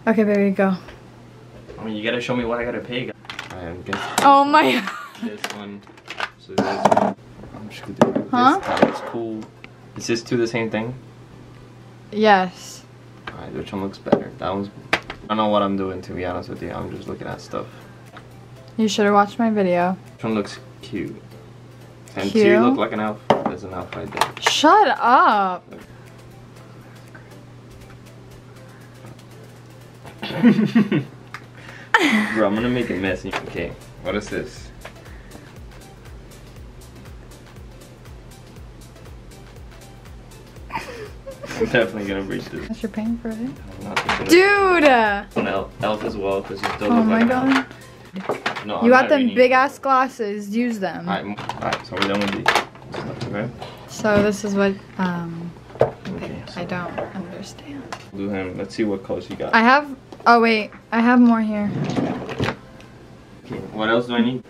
Okay, baby, go. I mean, you gotta show me what I gotta pay. Oh my god. This one. So this one. I'm just gonna do it. Huh? This looks cool. Is this two the same thing? Yes. Alright, which one looks better? That one's... I don't know what I'm doing, to be honest with you. I'm just looking at stuff. You should have watched my video. Which one looks cute? And Cute? do you look like an elf? There's an elf right there. Shut up. Bro, I'm gonna make it messy. Okay, what is this? I'm definitely gonna breach this. You're paying for it. Dude! Dude! An elf as well, because you still Oh look my like god. an elf. No, You got them reading. big ass glasses. Use them. Alright, so we're done with these. Okay? So this is what Okay, so I don't understand. do him. Let's see what colors you got. I have, oh wait, I have more here. Okay, what else do I need?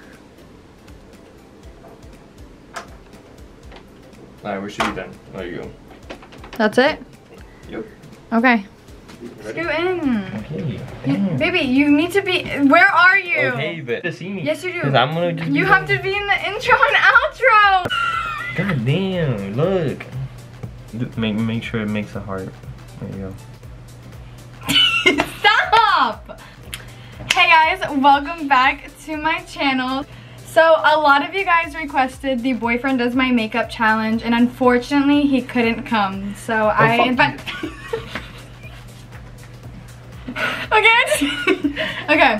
Alright, we should be done. There you go. That's it? Yep. Okay. Ready? Scoot in. Okay. Baby, you need to be, where are you? Okay, but to see me. Yes you do. Cause I'm gonna just You have to be in the intro and outro. God damn, look. Make sure it makes a heart. There you go. Stop! Hey guys, welcome back to my channel. So a lot of you guys requested the boyfriend does my makeup challenge, and unfortunately he couldn't come. So I invited. Okay.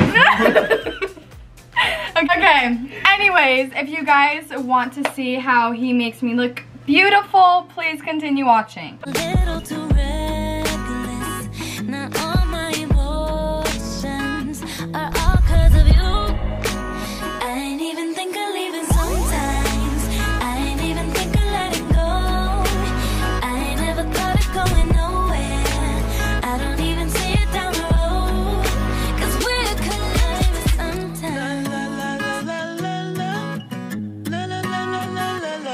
Okay. Anyways, if you guys want to see how he makes me look beautiful, please continue watching. A little too reckless. Not all my emotions are all 'cause of you. I ain't even think of leaving sometimes. I ain't even think of letting go. I ain't never thought of going nowhere. I don't even see it down the road. 'Cause we're colliding sometimes. La la la la la la. La la la la la la.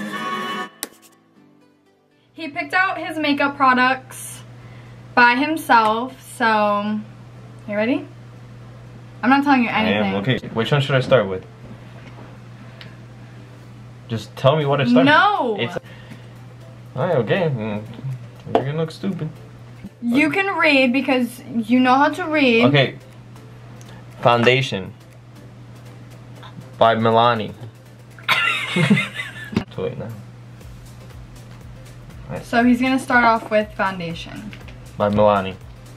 He picked out his makeup products by himself, so you ready? I'm not telling you anything. I am, okay. Which one should I start with? Just tell me what to start No! with. Alright, okay. You're gonna look stupid. You can read because you know how to read. Okay. Foundation. By Milani. So wait now. So he's gonna start off with foundation. By Milani.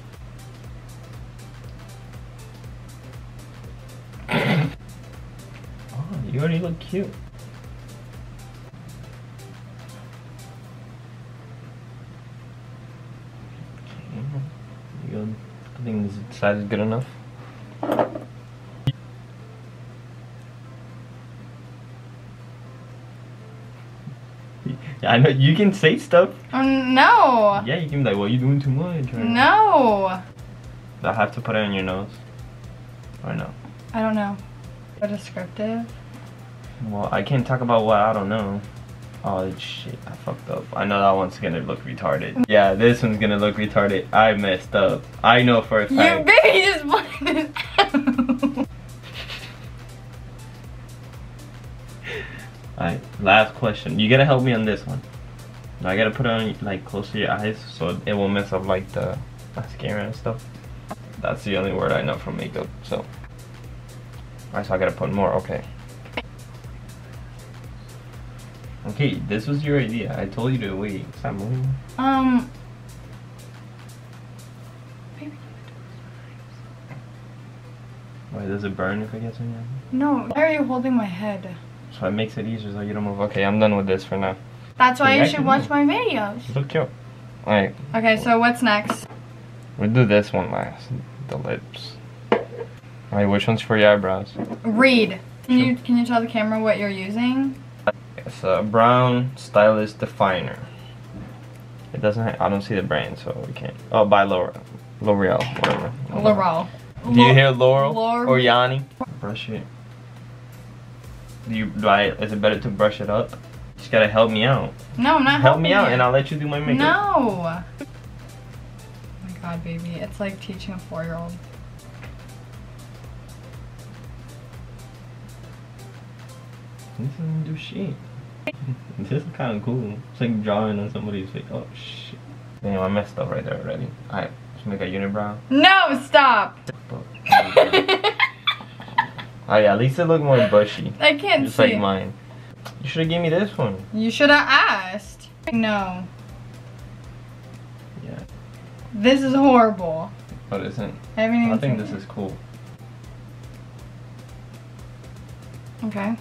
Oh, you already look cute. Okay. Good. I think this size is good enough. Yeah, I know you can say stuff. Oh, no. Yeah, you can be like, well, you're doing too much. Or No. I have to put it on your nose. Or no? I don't know. A descriptive. Well, I can't talk about what I don't know. Oh shit, I fucked up. I know that one's gonna look retarded. Yeah, this one's gonna look retarded. I messed up. I know for a fact. You baby just blended it out. Alright, last question. You gotta help me on this one. I gotta put it on like close to your eyes so it won't mess up like the mascara and stuff. That's the only word I know from makeup, so. Alright, so I gotta put more, okay. Okay, this was your idea. I told you to wait. Stop moving. Baby. Why, does it burn if it gets in your hand? No, why are you holding my head? So it makes it easier so you don't move. Okay, I'm done with this for now. That's why Yeah, you should watch my videos. Look cute. Alright. Okay, so what's next? We'll do this one last. The lips. Alright, which one's for your eyebrows? Read. Can you tell the camera what you're using? It's a brown stylist definer. It doesn't I don't see the brand, so we can't. Oh, by L'Oreal, whatever. L'Oreal. Do you hear Laurel Laurel. or Yanni? Brush it. Is it better to brush it up? You just gotta help me out. No, I'm not Help me helping out you. and I'll let you do my makeup. No. Oh my god, baby. It's like teaching a 4-year-old. This doesn't do shit. This is kind of cool. It's like drawing on somebody's face. Oh shit. Damn, I messed up right there already. Alright, let's make a unibrow. No, stop! Oh yeah, at least it looked more bushy. I can't just see. Just like mine. You should have gave me this one. You should have asked. No. Yeah. This is horrible. But isn't? I think this is cool. Okay.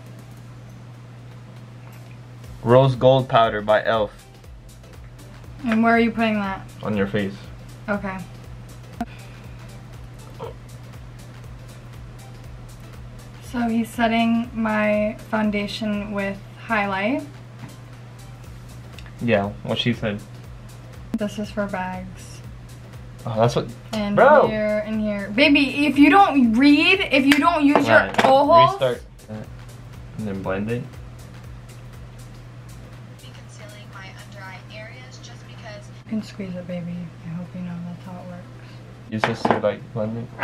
Rose gold powder by e.l.f. And where are you putting that? On your face. Okay. So he's setting my foundation with highlight. Yeah, what she said. This is for bags. Oh, that's what. And Bro. here and here. Baby, if you don't read, if you don't use your ojos. Restart. And then blend it. Concealing my under eye areas just because. You can squeeze it, baby. I hope you know that's how it works. Use this to like blend it.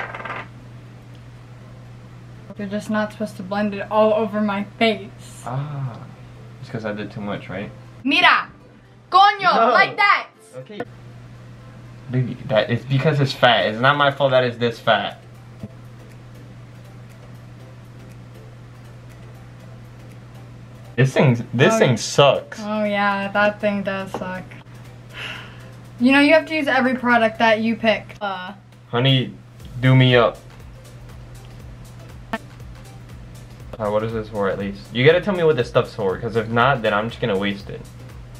You're just not supposed to blend it all over my face. Ah. It's because I did too much, right? Mira! Coño! No. Like that! Okay. Baby, that it's because it's fat. It's not my fault that it's this fat. This thing sucks. Oh yeah, that thing does suck. You know, you have to use every product that you pick. Honey, do me up. What is this for at least? You gotta tell me what this stuff's for, because if not, then I'm just gonna waste it.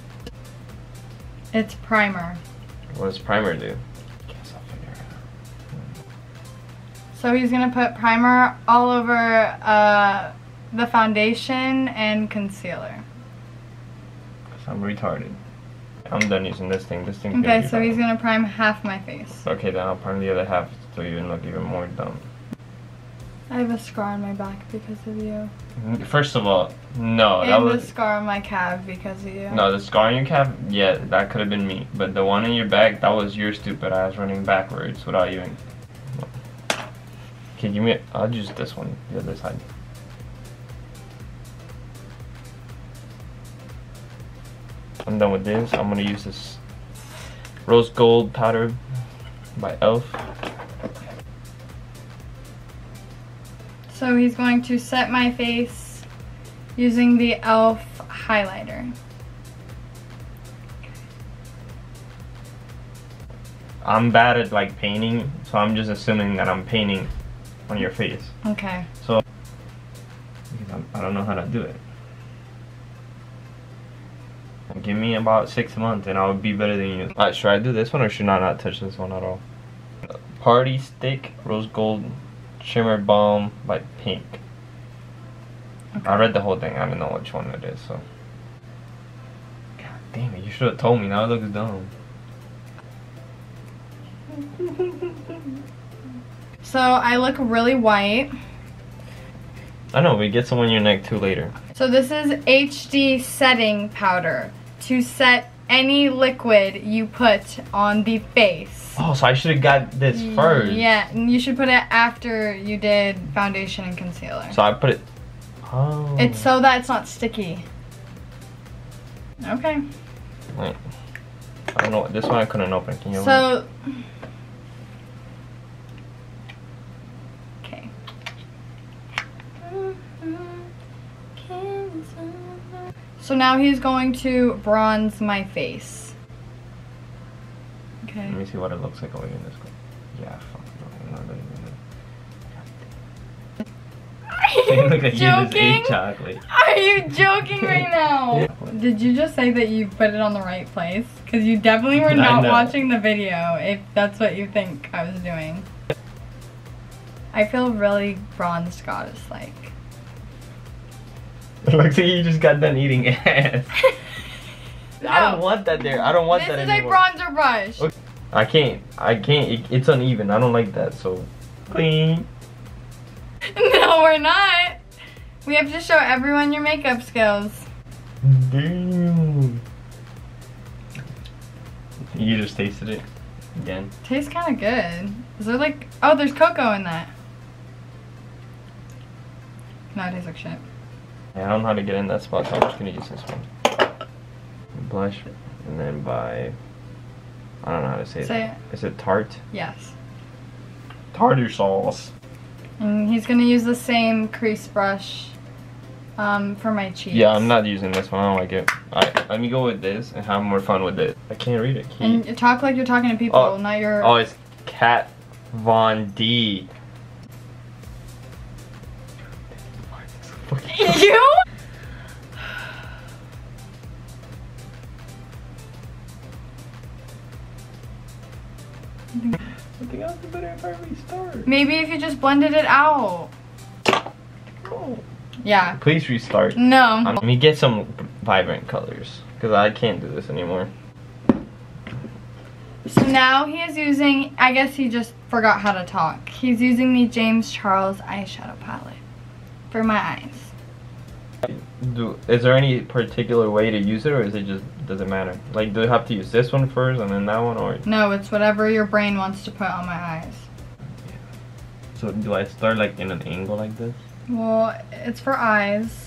It's primer. What does primer do? Guess I'll figure it out. So he's gonna put primer all over the foundation and concealer. Because I'm retarded. I'm done using this thing. This thing's gonna Okay, be so fine. he's gonna prime half my face. Okay, then I'll prime the other half so you look even more dumb. I have a scar on my back because of you. First of all, no, that And was a scar on my calf because of you. no. The scar on your calf, yeah, that could have been me. But the one in your back, that was your stupid ass running backwards without even. Okay, give me. I'll use this one, the other side. I'm done with this. I'm gonna use this rose gold powder by e.l.f. So he's going to set my face using the e.l.f. highlighter. I'm bad at like painting, so I'm just assuming that I'm painting on your face. Okay. So because I don't know how to do it. Give me about 6 months and I'll be better than you. Alright, should I do this one or should I not touch this one at all? Party Stick Rose Gold Shimmer Balm by Pink. Okay. I read the whole thing. I don't know which one it is, so. God damn it, you should have told me. Now it looks dumb. So I look really white. I know, we get some on your neck too later. So this is HD setting powder to set any liquid you put on the face. Oh, so I should have got this first. Yeah, and you should put it after you did foundation and concealer. So I put it. Oh. It's so that it's not sticky. Okay. Wait. I don't know. This one I couldn't open. Can you open it? So. Okay. So now he's going to bronze my face. Okay. Let me see what it looks like over here in this one. Yeah, fuck no. Are you Look at you just joking? ate chocolate. Are you joking right now? Did you just say that you put it on the right place? Because you definitely were I not know. watching the video if that's what you think I was doing. I feel really bronze goddess-like. It looks like you just got done eating ass. I don't No. want that there. I don't want that This is anymore. a bronzer brush. Okay. I can't. It's uneven. I don't like that. So clean. No, we're not. We have to show everyone your makeup skills. Damn. You just tasted it. Again. Tastes kind of good. Is there like, oh, there's cocoa in that. No, it tastes like shit. Yeah, I don't know how to get in that spot, so I'm just gonna use this one. Blush, and then by, I don't know how to say Say it. Is it tart? Yes. Tartar sauce. And he's gonna use the same crease brush for my cheeks. Yeah, I'm not using this one. I don't like it. Alright, let me go with this and have more fun with this. I can't read it. And you talk like you're talking to people, not your... Oh, it's Kat Von D. You? I think I'll do better if I restart. Maybe if you just blended it out. Oh. Yeah. Please restart. No. Let me get some vibrant colors, because I can't do this anymore. So now he is using, I guess he just forgot how to talk. He's using the James Charles eyeshadow palette for my eyes. Is there any particular way to use it, or is it just, does it matter? Like, do I have to use this one first and then that one, or? No, it's whatever your brain wants to put on my eyes. So do I start like in an angle like this? Well, it's for eyes.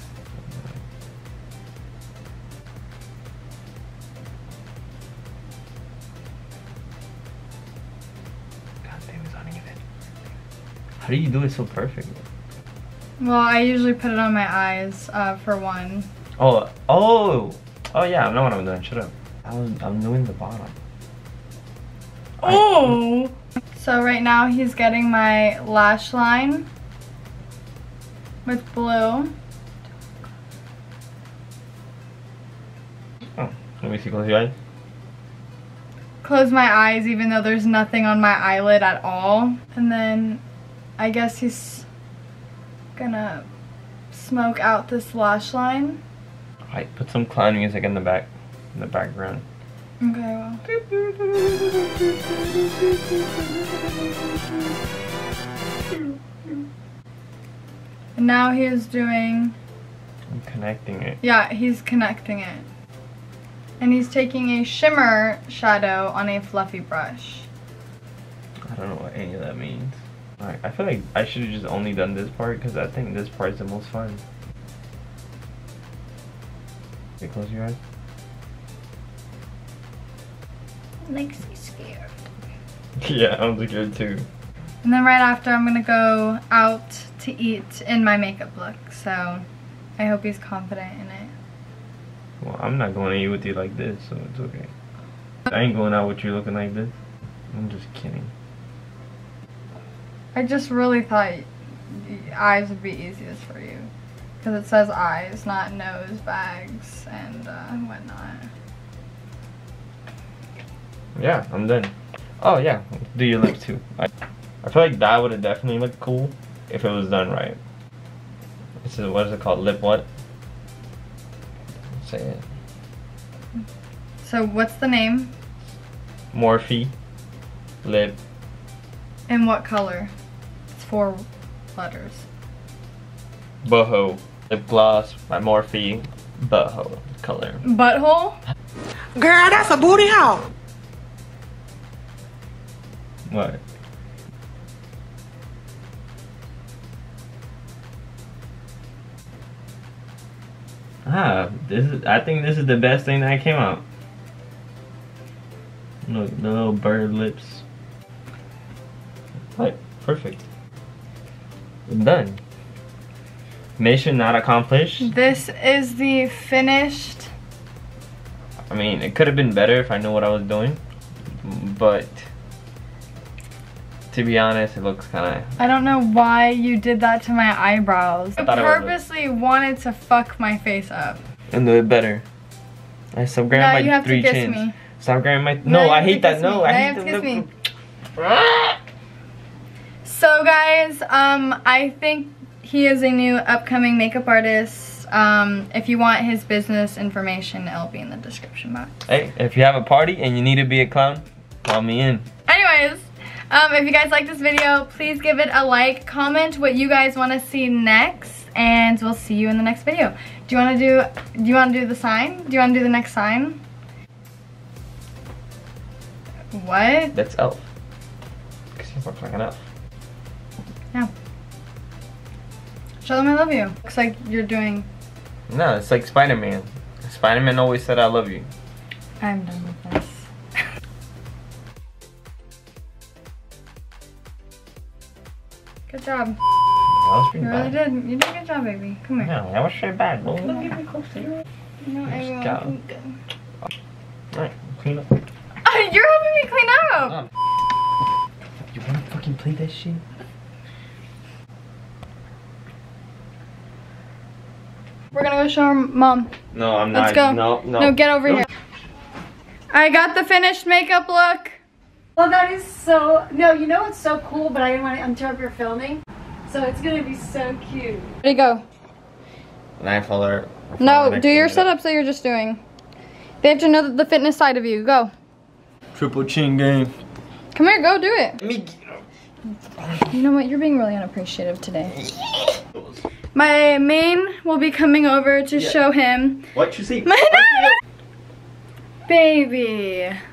God damn, it's uneven. How do you do it so perfectly? Well, I usually put it on my eyes for one. Oh yeah, I know what I'm doing. Shut up. I'm doing the bottom. Oh! So right now he's getting my lash line with blue. Oh, let me see. Close your eyes. Close my eyes even though there's nothing on my eyelid at all. And then I guess he's gonna smoke out this lash line. Alright, put some clown music in the background. Okay, well. And now he is doing... I'm connecting it. Yeah, he's connecting it. And he's taking a shimmer shadow on a fluffy brush. I don't know what any of that means. Alright, I feel like I should have just only done this part, because I think this part is the most fun. Okay, close your eyes. Lexy scared. Yeah, I'm scared too. And then right after I'm gonna go out to eat in my makeup look, so I hope he's confident in it. Well, I'm not going to eat with you like this, so it's okay. I ain't going out with you looking like this. I'm just kidding. I just really thought eyes would be easiest for you. Because it says eyes, not nose, bags, and whatnot. Yeah, I'm done. Oh yeah, do your lips too. I feel like that would have definitely looked cool if it was done right. This is, what is it called? Lip what? Say it. So what's the name? Morphe. Lip. And what color? It's 4 letters. Boho. Lip gloss by Morphe. Boho color. Butthole? Girl, that's a booty hole. What? Ah, I think this is the best thing that came out. Look, the little bird lips. Right, perfect. I'm done. Mission not accomplished. This is the finished. I mean, it could have been better if I knew what I was doing, but to be honest, it looks kind of... I don't know why you did that to my eyebrows. I thought it would look- purposely wanted to fuck my face up. And do it better. I stop grabbing Now my you have 3 to kiss chins. me. Stop grabbing my... Now No, you I have to hate that. kiss No, me. I Now you hate have to the... kiss me. So guys, I think he is a new upcoming makeup artist. If you want his business information, it'll be in the description box. Hey, if you have a party and you need to be a clown, call me in. Anyways, if you guys like this video, please give it a like, comment what you guys want to see next, and we'll see you in the next video. Do you want to do the sign? Do you want to do the next sign? What? That's elf. Because you look like an elf. Yeah. Show them I love you. Looks like you're doing... No, it's like Spider-Man. Spider-Man always said I love you. I'm done with this. Good job. You really did. You did a good job, baby. Come here. No, that was straight back. Don't get me close to you. No, I will. Alright, clean up. You're helping me clean up. You wanna fucking play that shit? We're gonna go show her mom. No, I'm not. Let's go. No, get over here. I got the finished makeup look. Well, that is so... No, you know what's so cool, but I didn't want to interrupt your filming. So it's going to be so cute. Ready, go. Knife alert. No, do your setups that you're just doing. They have to know the fitness side of you. Go. Triple chin game. Come here, go do it. Me. You know what? You're being really unappreciative today. My main will be coming over to show him. What you see? Baby.